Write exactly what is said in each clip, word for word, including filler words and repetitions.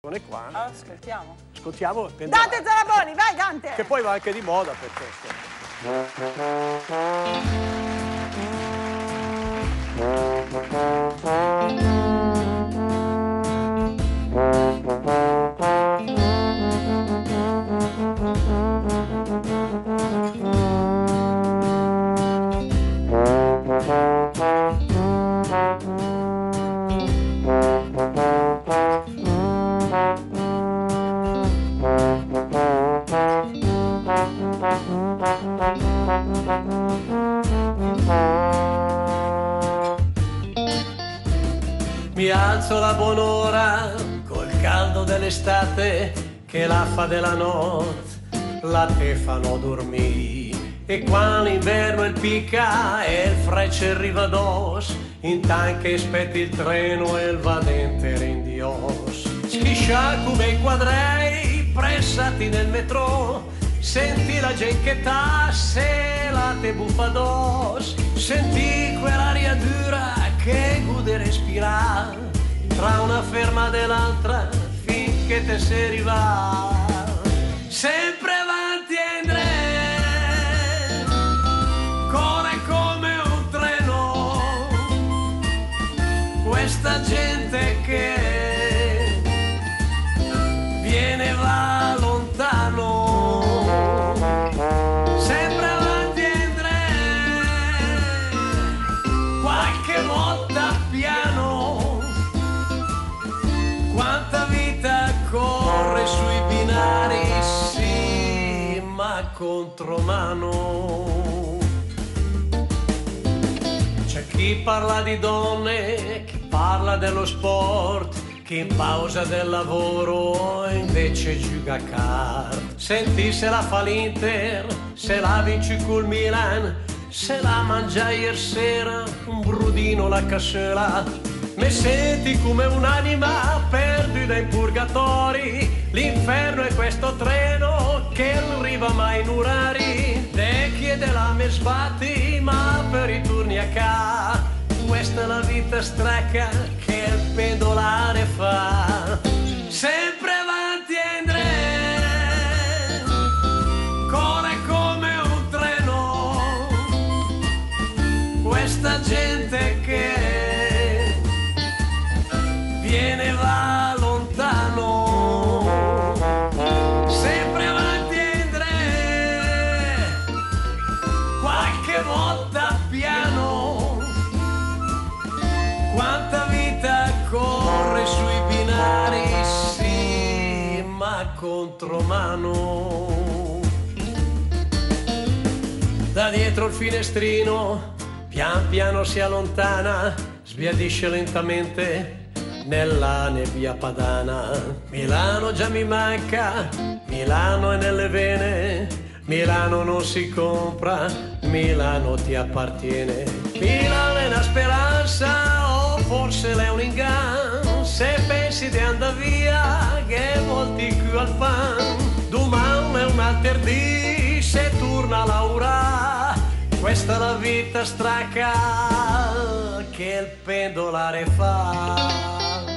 qua. Allora, ascoltiamo. Ascoltiamo Dante Zaraboni, vai Dante! Che poi va anche di moda per questo. Mi alzo la buon'ora col caldo dell'estate che l'affa della notte la te fanno dormire e quando l'inverno il picca e il frecce arriva addosso intanto aspetti il treno e il vadente rindios schiscia come i quadrei pressati nel metro senti la gente che tasse la te buffa addosso senti quell'aria dura che gude respirare tra una ferma e l'altra finché te si arriva sempre avanti e indietro corre come un treno questa gente che viene e va lontano sempre avanti e indietro qualche volta piano quanta vita corre sui binari sì ma contromano c'è chi parla di donne chi parla dello sport chi in pausa del lavoro invece gioca a carte senti se la fa l'Inter se la vinci col Milan se la mangia ieri sera un brudino la cascella mi senti come un'anima perduta in purgatori l'inferno è questo treno che non arriva mai in orari te chiede la me sbatti ma per i turni a ca questa è la vita stracca che il pendolare fa sempre avanti e indietro corre come un treno questa gente che viene e va lontano sempre avanti e indietro qualche volta piano quanta vita corre sui binari sì ma contromano da dietro il finestrino pian piano si allontana sbiadisce lentamente nella nebbia padana Milano già mi manca Milano è nelle vene Milano non si compra Milano ti appartiene Milano è una speranza o forse l'è un inganno se pensi di andare via che volti qui al pan domani è un altro dì se torna Laura questa è la vita stracca che il pendolare fa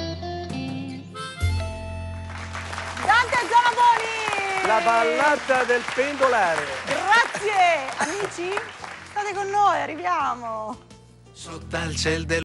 Dante Zaraboni! La ballata del pendolare. Grazie! Amici, state con noi, arriviamo! Sotto al cielo del